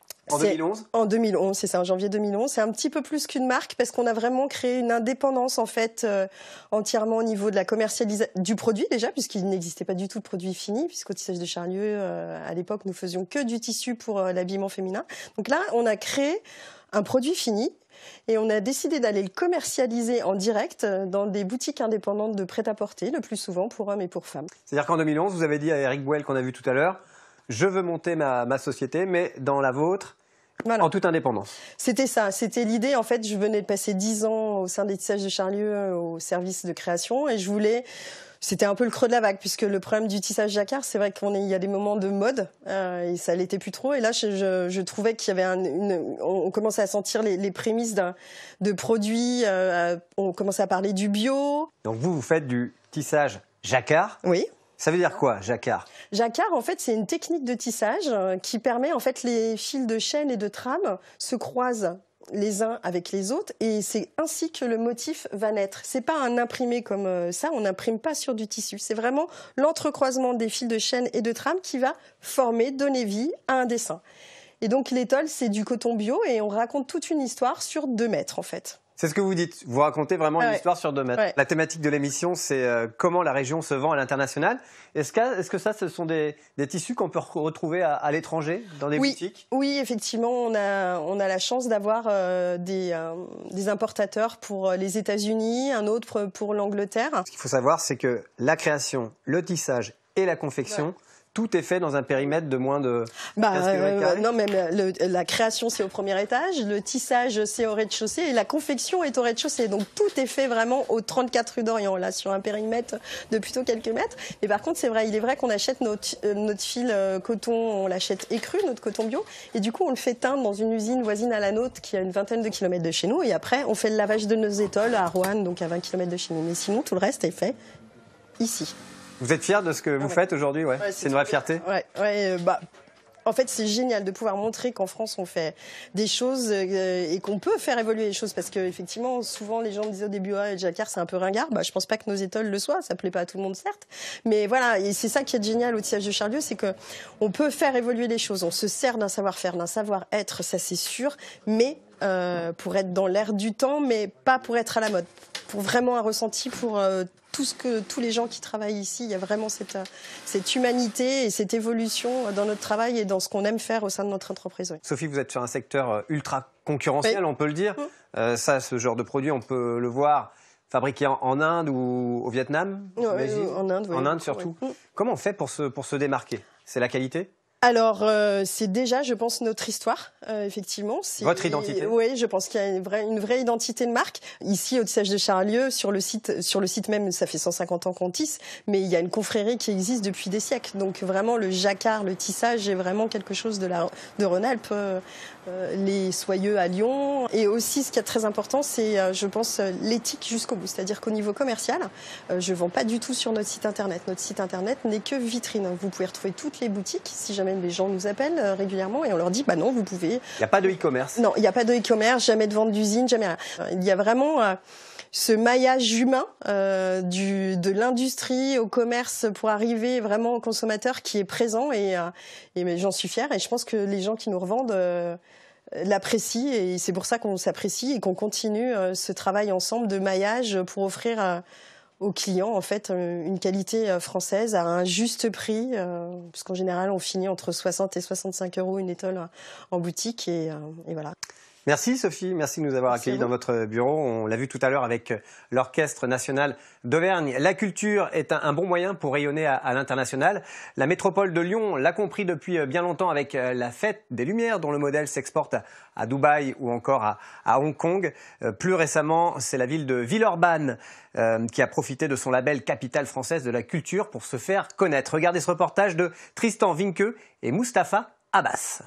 En deux mille onze ? En deux mille onze, c'est ça, en janvier deux mille onze. C'est un petit peu plus qu'une marque parce qu'on a vraiment créé une indépendance en fait euh, entièrement au niveau de la commercialisation du produit déjà, puisqu'il n'existait pas du tout de produit fini, puisqu'au Tissage de Charlieu, euh, à l'époque, nous faisions que du tissu pour euh, l'habillement féminin. Donc là, on a créé un produit fini. Et on a décidé d'aller le commercialiser en direct dans des boutiques indépendantes de prêt-à-porter, le plus souvent pour hommes et pour femmes. C'est-à-dire qu'en deux mille onze, vous avez dit à Eric Bouel, qu'on a vu tout à l'heure, je veux monter ma, ma société, mais dans la vôtre, voilà. En toute indépendance. C'était ça, c'était l'idée. En fait, je venais de passer dix ans au sein des Tissages de Charlieu, au service de création, et je voulais... C'était un peu le creux de la vague, puisque le problème du tissage jacquard, c'est vrai qu'il y a des moments de mode, euh, et ça l'était plus trop. Et là, je, je, je trouvais qu'il y avait un, une, on commençait à sentir les, les prémices d'un, de produits. Euh, on commençait à parler du bio. Donc vous, vous faites du tissage jacquard. Oui. Ça veut dire quoi, jacquard ? Jacquard, en fait, c'est une technique de tissage euh, qui permet, en fait, les fils de chaîne et de trame se croisent les uns avec les autres, et c'est ainsi que le motif va naître. C'est pas un imprimé comme ça, on n'imprime pas sur du tissu. C'est vraiment l'entrecroisement des fils de chaîne et de trame qui va former, donner vie à un dessin. Et donc l'étole, c'est du coton bio, et on raconte toute une histoire sur deux mètres en fait. C'est ce que vous dites, vous racontez vraiment ah une ouais. histoire sur deux mètres. Ouais. La thématique de l'émission, c'est euh, comment la région se vend à l'international. Est-ce que, est-ce que ça, ce sont des, des tissus qu'on peut retrouver à, à l'étranger, dans des oui. boutiques ? Oui, effectivement, on a, on a la chance d'avoir euh, des, euh, des importateurs pour les États-Unis, un autre pour l'Angleterre. Ce qu'il faut savoir, c'est que la création, le tissage et la confection... Ouais. Tout est fait dans un périmètre de moins de bah, quinze kilomètres carrés. Euh, non, même le, la création, c'est au premier étage, le tissage, c'est au rez-de-chaussée, et la confection est au rez-de-chaussée. Donc tout est fait vraiment au trente-quatre rue d'Orient, là, sur un périmètre de plutôt quelques mètres. Mais par contre, c'est vrai, il est vrai qu'on achète notre, euh, notre fil euh, coton, on l'achète écru, notre coton bio, et du coup, on le fait teindre dans une usine voisine à la nôtre qui a une vingtaine de kilomètres de chez nous, et après, on fait le lavage de nos étoles à Roanne, donc à vingt kilomètres de chez nous. Mais sinon, tout le reste est fait ici. Vous êtes fier de ce que vous ouais. faites aujourd'hui, ouais. ouais C'est une vraie fierté. Ouais, ouais. Euh, bah, en fait, c'est génial de pouvoir montrer qu'en France on fait des choses euh, et qu'on peut faire évoluer les choses, parce que effectivement, souvent les gens me disaient au début, ah, le jacquard c'est un peu ringard. Bah, je pense pas que nos étoles le soient. Ça plaît pas à tout le monde, certes, mais voilà. Et c'est ça qui est génial au Tissage de Charlieu, c'est que on peut faire évoluer les choses. On se sert d'un savoir-faire, d'un savoir-être, ça c'est sûr, mais euh, pour être dans l'air du temps, mais pas pour être à la mode. Pour vraiment un ressenti pour euh, tout ce que tous les gens qui travaillent ici, il y a vraiment cette, cette humanité et cette évolution dans notre travail et dans ce qu'on aime faire au sein de notre entreprise. Oui. Sophie, vous êtes sur un secteur ultra concurrentiel, oui. on peut le dire. Mmh. Euh, ça, ce genre de produit, on peut le voir fabriqué en, en Inde ou au Vietnam, oui, en Inde, oui. En Inde surtout. Oui. Comment on fait pour se, pour se démarquer ? C'est la qualité ? Alors, euh, c'est déjà, je pense, notre histoire, euh, effectivement. C'est, Votre identité ? Oui, je pense qu'il y a une vraie, une vraie identité de marque. Ici, au Tissage de Charlieu, sur le site, sur le site même, ça fait cent cinquante ans qu'on tisse, mais il y a une confrérie qui existe depuis des siècles. Donc, vraiment, le jacquard, le tissage est vraiment quelque chose de, la, de Rhône-Alpes. Euh, euh, les Soyeux à Lyon. Et aussi, ce qui est très important, c'est, euh, je pense, l'éthique jusqu'au bout. C'est-à-dire qu'au niveau commercial, euh, je ne vends pas du tout sur notre site Internet. Notre site Internet n'est que vitrine. Vous pouvez retrouver toutes les boutiques, si jamais les gens nous appellent euh, régulièrement, et on leur dit, bah non, vous pouvez... Il n'y a pas de e-commerce. Non, il n'y a pas de e-commerce, jamais de vente d'usine, jamais rien. Il y a vraiment... Euh, ce maillage humain euh, du, de l'industrie au commerce pour arriver vraiment au consommateur qui est présent, et, euh, et j'en suis fière, et je pense que les gens qui nous revendent euh, l'apprécient, et c'est pour ça qu'on s'apprécie et qu'on continue euh, ce travail ensemble de maillage pour offrir euh, aux clients en fait une qualité française à un juste prix, euh, parce qu'en général on finit entre soixante et soixante-cinq euros une étole en boutique, et, euh, et voilà. Merci Sophie, merci de nous avoir accueillis dans votre bureau. On l'a vu tout à l'heure avec l'Orchestre national d'Auvergne. La culture est un, un bon moyen pour rayonner à, à l'international. La métropole de Lyon l'a compris depuis bien longtemps avec la Fête des Lumières, dont le modèle s'exporte à, à Dubaï ou encore à, à Hong Kong. Euh, plus récemment, c'est la ville de Villeurbanne euh, qui a profité de son label Capitale française de la culture pour se faire connaître. Regardez ce reportage de Tristan Vinqueux et Mustapha Abbas.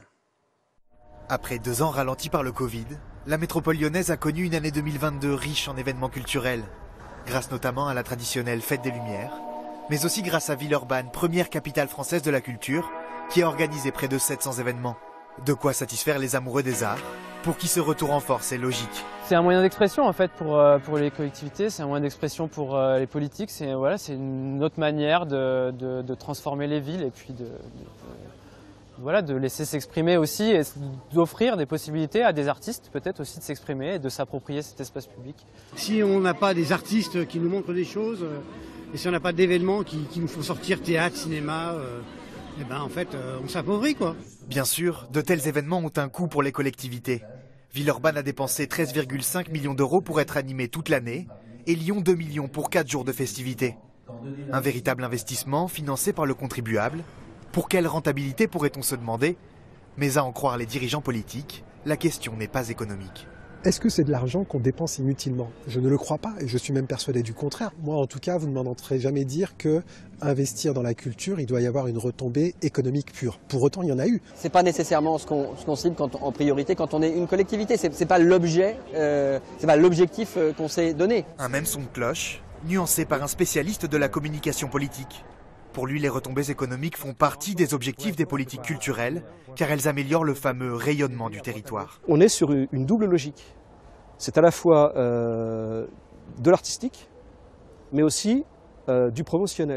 Après deux ans ralentis par le Covid, la métropole lyonnaise a connu une année deux mille vingt-deux riche en événements culturels, grâce notamment à la traditionnelle Fête des Lumières, mais aussi grâce à Villeurbanne, première capitale française de la culture, qui a organisé près de sept cents événements. De quoi satisfaire les amoureux des arts, pour qui ce retour en force est logique. C'est un moyen d'expression en fait pour, pour les collectivités, c'est un moyen d'expression pour les politiques, c'est voilà, c'est une autre manière de, de, de transformer les villes et puis de, de voilà, de laisser s'exprimer aussi et d'offrir des possibilités à des artistes peut-être aussi de s'exprimer et de s'approprier cet espace public. Si on n'a pas des artistes qui nous montrent des choses, et si on n'a pas d'événements qui, qui nous font sortir théâtre, cinéma, euh, eh ben en fait euh, on s'appauvrit quoi. Bien sûr, de tels événements ont un coût pour les collectivités. Villeurbanne a dépensé treize virgule cinq millions d'euros pour être animé toute l'année et Lyon deux millions pour quatre jours de festivités. Un véritable investissement financé par le contribuable. Pour quelle rentabilité pourrait-on se demander? Mais à en croire les dirigeants politiques, la question n'est pas économique. Est-ce que c'est de l'argent qu'on dépense inutilement? Je ne le crois pas et je suis même persuadé du contraire. Moi, en tout cas, vous ne m'entendrez jamais dire que investir dans la culture, il doit y avoir une retombée économique pure. Pour autant, il y en a eu. C'est pas nécessairement ce qu'on ce qu'on cible quand on, en priorité quand on est une collectivité. C'est c'est pas l'objet, euh, c'est pas l'objectif euh, qu'on s'est donné. Un même son de cloche, nuancé par un spécialiste de la communication politique. Pour lui, les retombées économiques font partie des objectifs des politiques culturelles, car elles améliorent le fameux rayonnement du territoire. On est sur une double logique. C'est à la fois euh, de l'artistique, mais aussi euh, du promotionnel.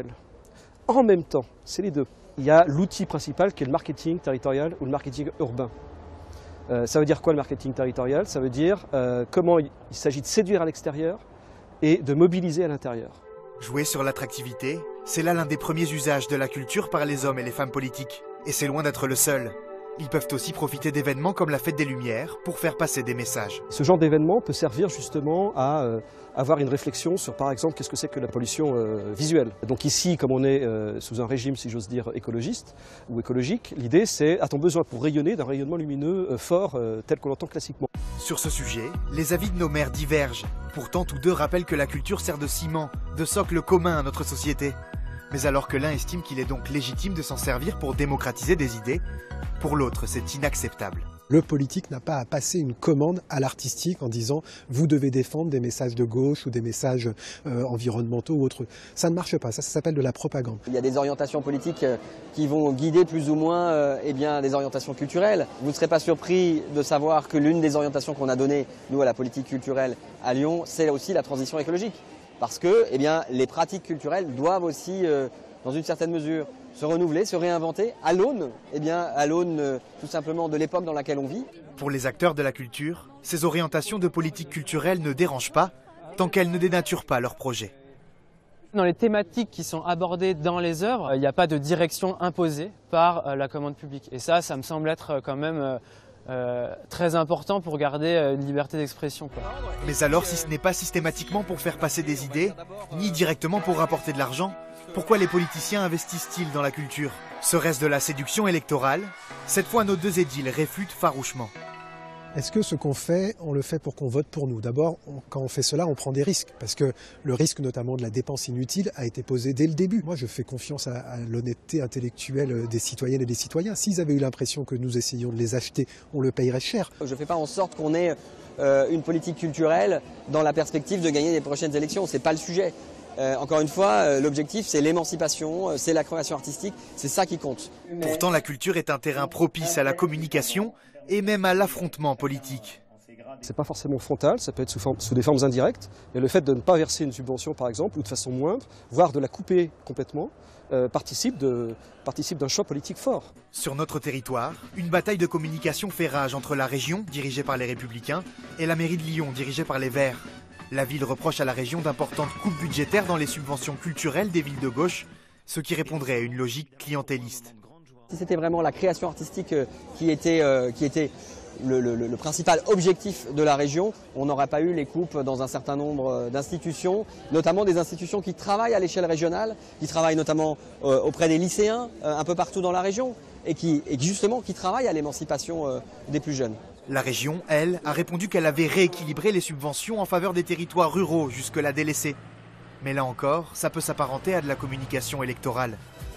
En même temps, c'est les deux. Il y a l'outil principal qui est le marketing territorial ou le marketing urbain. Euh, ça veut dire quoi le marketing territorial? Ça veut dire euh, comment il, il s'agit de séduire à l'extérieur et de mobiliser à l'intérieur. Jouer sur l'attractivité, c'est là l'un des premiers usages de la culture par les hommes et les femmes politiques. Et c'est loin d'être le seul. Ils peuvent aussi profiter d'événements comme la Fête des Lumières pour faire passer des messages. Ce genre d'événement peut servir justement à euh, avoir une réflexion sur, par exemple, qu'est-ce que c'est que la pollution euh, visuelle. Donc ici, comme on est euh, sous un régime, si j'ose dire, écologiste ou écologique, l'idée c'est, a-t-on besoin pour rayonner d'un rayonnement lumineux euh, fort euh, tel qu'on l'entend classiquement? Sur ce sujet, les avis de nos maires divergent. Pourtant, tous deux rappellent que la culture sert de ciment, de socle commun à notre société. Mais alors que l'un estime qu'il est donc légitime de s'en servir pour démocratiser des idées, pour l'autre, c'est inacceptable. Le politique n'a pas à passer une commande à l'artistique en disant « vous devez défendre des messages de gauche ou des messages euh, environnementaux ou autres ». Ça ne marche pas, ça, ça s'appelle de la propagande. Il y a des orientations politiques qui vont guider plus ou moins euh, eh bien, des orientations culturelles. Vous ne serez pas surpris de savoir que l'une des orientations qu'on a données, nous, à la politique culturelle à Lyon, c'est aussi la transition écologique. Parce que eh bien, les pratiques culturelles doivent aussi, euh, dans une certaine mesure, se renouveler, se réinventer à l'aune, eh bien, à l'aune euh, tout simplement de l'époque dans laquelle on vit. Pour les acteurs de la culture, ces orientations de politique culturelle ne dérangent pas tant qu'elles ne dénaturent pas leur projet. Dans les thématiques qui sont abordées dans les œuvres, il n'y a pas de direction imposée par euh, la commande publique. Et ça, ça me semble être quand même euh, euh, très important pour garder euh, une liberté d'expression. Mais alors, si ce n'est pas systématiquement pour faire passer des idées, ni directement pour rapporter de l'argent, pourquoi les politiciens investissent-ils dans la culture? Serait-ce de la séduction électorale? Cette fois, nos deux édiles réfutent farouchement. Est-ce que ce qu'on fait, on le fait pour qu'on vote pour nous? D'abord, quand on fait cela, on prend des risques. Parce que le risque notamment de la dépense inutile a été posé dès le début. Moi, je fais confiance à, à l'honnêteté intellectuelle des citoyennes et des citoyens. S'ils avaient eu l'impression que nous essayions de les acheter, on le payerait cher. Je ne fais pas en sorte qu'on ait euh, une politique culturelle dans la perspective de gagner les prochaines élections. Ce n'est pas le sujet. Euh, encore une fois, euh, l'objectif, c'est l'émancipation, euh, c'est la création artistique, c'est ça qui compte. Pourtant, la culture est un terrain propice à la communication et même à l'affrontement politique. C'est pas forcément frontal, ça peut être sous, forme, sous des formes indirectes. Et le fait de ne pas verser une subvention, par exemple, ou de façon moindre, voire de la couper complètement, euh, participe de, participe d'un choix politique fort. Sur notre territoire, une bataille de communication fait rage entre la région, dirigée par les Républicains, et la mairie de Lyon, dirigée par les Verts. La ville reproche à la région d'importantes coupes budgétaires dans les subventions culturelles des villes de gauche, ce qui répondrait à une logique clientéliste. Si c'était vraiment la création artistique qui était, euh, qui était le, le, le principal objectif de la région, on n'aurait pas eu les coupes dans un certain nombre d'institutions, notamment des institutions qui travaillent à l'échelle régionale, qui travaillent notamment euh, auprès des lycéens, euh, un peu partout dans la région, et qui, et justement qui travaillent à l'émancipation euh, des plus jeunes. La région, elle, a répondu qu'elle avait rééquilibré les subventions en faveur des territoires ruraux jusque-là délaissés. Mais là encore, ça peut s'apparenter à de la communication électorale.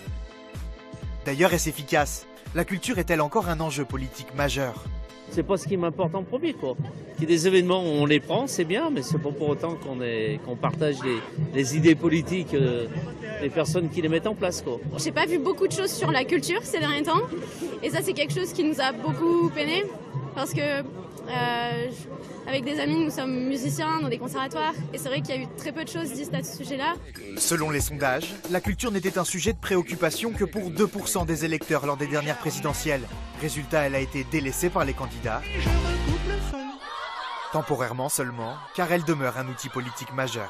D'ailleurs, est-ce efficace? La culture est-elle encore un enjeu politique majeur? C'est pas ce qui m'importe en premier, quoi. Qu'il y ait des événements où on les prend, c'est bien, mais c'est pas pour autant qu'on qu'on partage les, les idées politiques euh, des personnes qui les mettent en place, quoi. J'ai pas vu beaucoup de choses sur la culture ces derniers temps, et ça c'est quelque chose qui nous a beaucoup peiné, parce que Euh, je, avec des amis, nous sommes musiciens dans des conservatoires et c'est vrai qu'il y a eu très peu de choses dites à ce sujet-là. Selon les sondages, la culture n'était un sujet de préoccupation que pour deux pour cent des électeurs lors des dernières présidentielles. Résultat, elle a été délaissée par les candidats. Temporairement seulement, car elle demeure un outil politique majeur.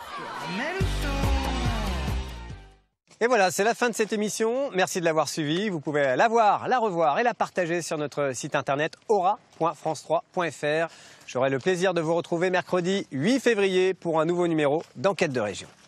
Et voilà, c'est la fin de cette émission. Merci de l'avoir suivie. Vous pouvez la voir, la revoir et la partager sur notre site internet aura point france trois point f r. J'aurai le plaisir de vous retrouver mercredi huit février pour un nouveau numéro d'Enquête de région.